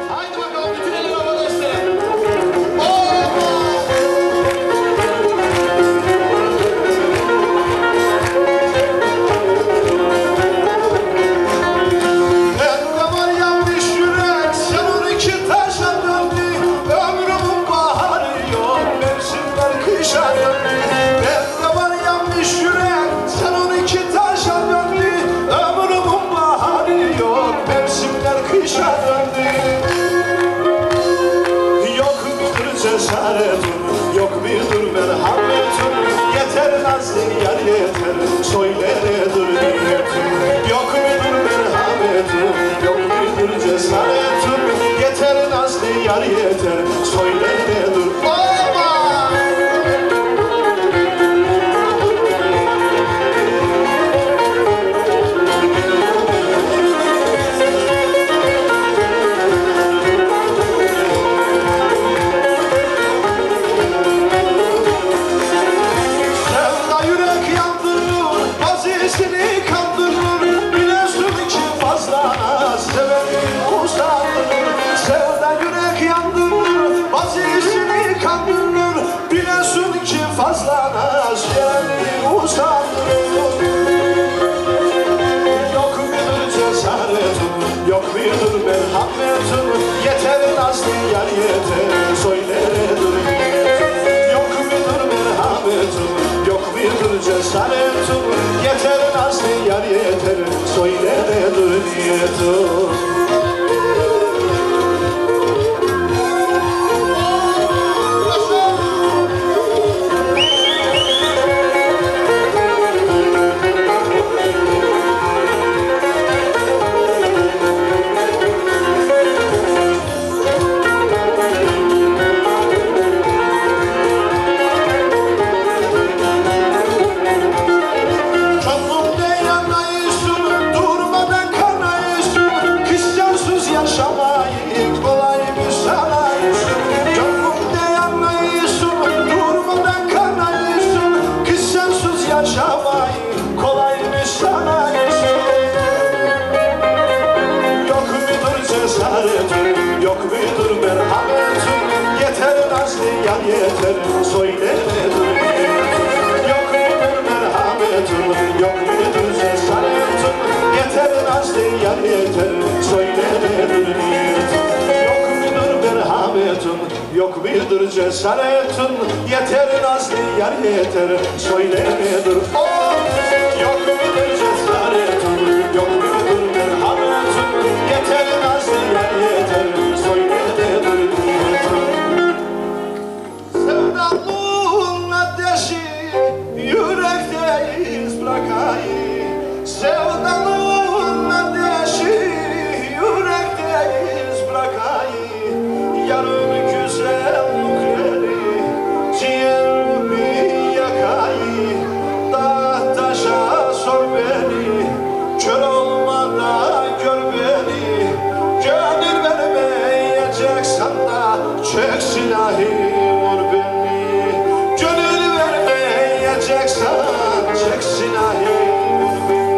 Haydi bakalım bitirelim arkadaşlar. Yok bir merhametin, yeter nazlı yar yeter, söyle nedir niyetin. Yok bir merhametin, yok bir cesaretin, yeter nazlı yar yeter, söyle nedir. Yok bir merhametin, yeter nazlı yar yeter, söyle nedir niyetin. Yok bir merhametin, yok bir cesaretin, yeter nazlı yar yeter, söyle nedir niyetin. Yok bir merhametin, yeter nazlı yar yeter, söyle nedir niyetin. Yok bir merhametin, yok bir cesaretin, yeter nazlı yar yeter, söyle nedir niyetin. Yok bir merhametin, yok bir cesaretin, yeter nazlı yar yeter, söyle nedir. Yok bir cesaretin, yok bir merhametin, yeter nazlı yar yeter, söyle nedir niyetin. Sevdalının ateşi yürekte iz bırakayım. Sevdalının ateşi yürekte iz bırakayım. Yarın güzellikleri ciğerimi yakayım. Dağ taşa sor beni, kör olmadan gör beni. Gönül vermeyeceksen da çek silahı vur beni. Gönül vermeyeceksen çek silahı vur beni.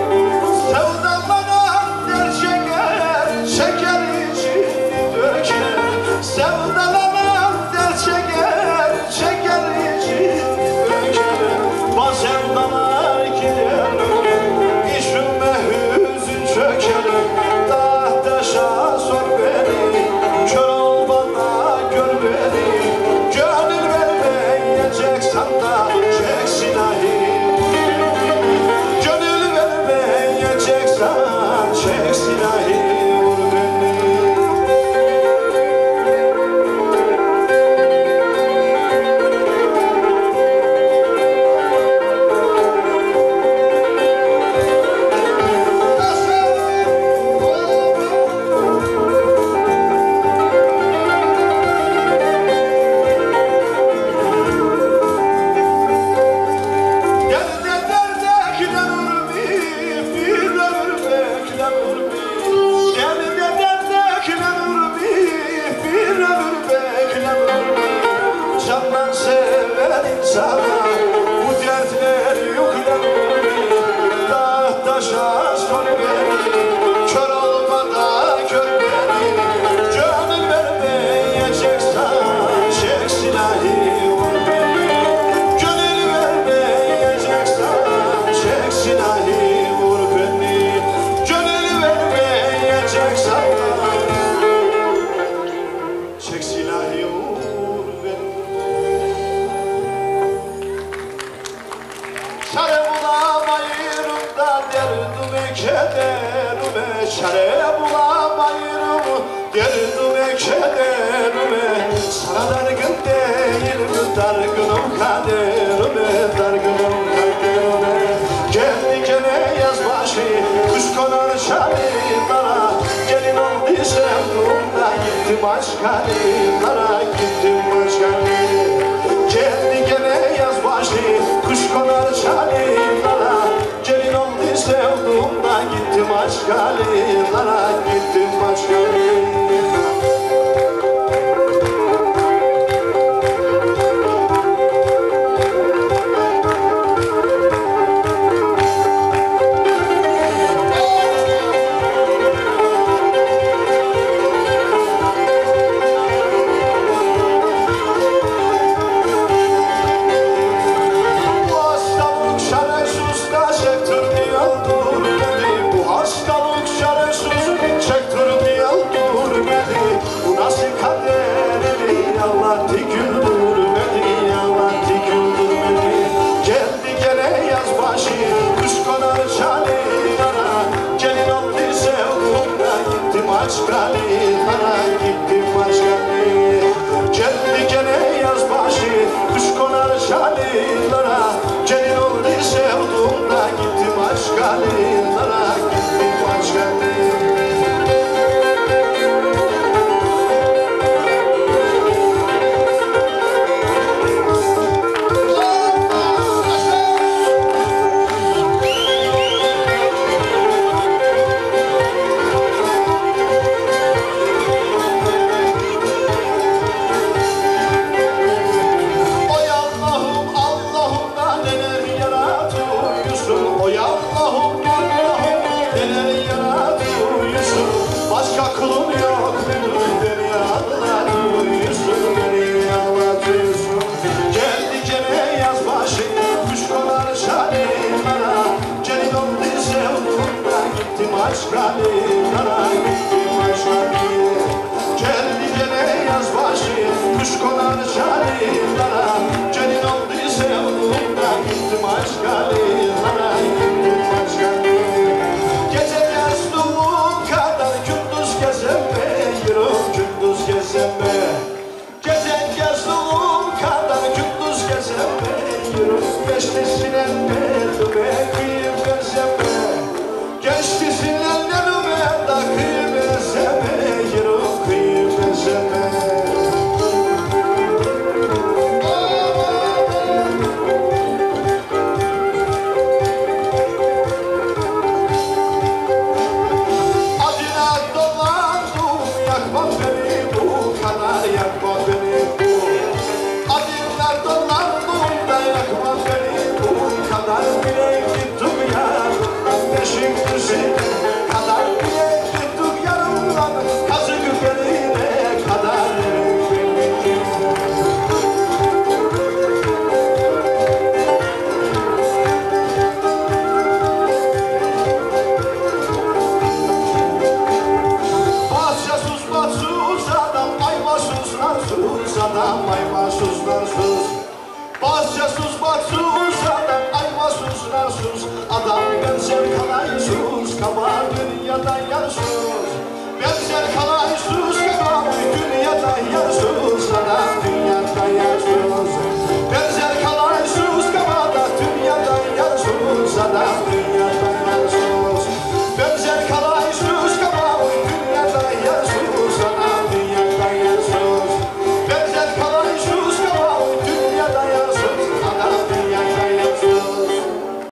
Şeker içini döker. kederime çare bulamayırım. Derdime kederime sana dargın değilim, dargınım kaderime, dargınım kaderime. Kendi gene yaz başı kuş konar şahinlara, gelin oldu sevduğumda gittim başka dillere, gittim başka dillere. Kendi gene yaz başı kuş konar şahinlara, gelin oldu sevduğumda gittim başka dillere, gittim başka dillere. Başka dillere gittim başka dillere. Geldi gene yaz başı kuş konar şahinlara, gelin oldu sevduğumda gittim başka dillere, gittim başka dillere. Başka kulum yok beni ağlatıyorsun, beni ağlatıyorsun. Geldi gene yaz başı kuş konar şahinlara, gelin oldu sevduğumda gittim başka dillere, gittim başka dillere. Geldi gene yaz başı kuş konar şahinlara, gelin oldu sevduğumda gittim başka dillere, gittim başka dillere. Gece yazduğum kadar gündüz gezemiyorum, gündüz gezeme. Gece gezduğum kadar gündüz gezemiyorum. Geçti sinenlerime kıyım gezeme. Geçti sinenlerime da kıyım gezemiyorum, kıyım gezeme. Yakma beni bu, adımlar dolandım da yakma beni bu kadar bile gittim yarımdan, peşin peşin kadar bile gittim yarımdan, kazık beline kadar beni gittim. Bahçesiz batsız adam, ayvasız narsız adam, ayvasız narsız. Bahçesiz batsız adam, ayvasız narsız adam. Benzer kalaysız, kaba dünyada yarsız. Benzer kalaysız, kaba dünyada yarsız adam, dünyada yarsız.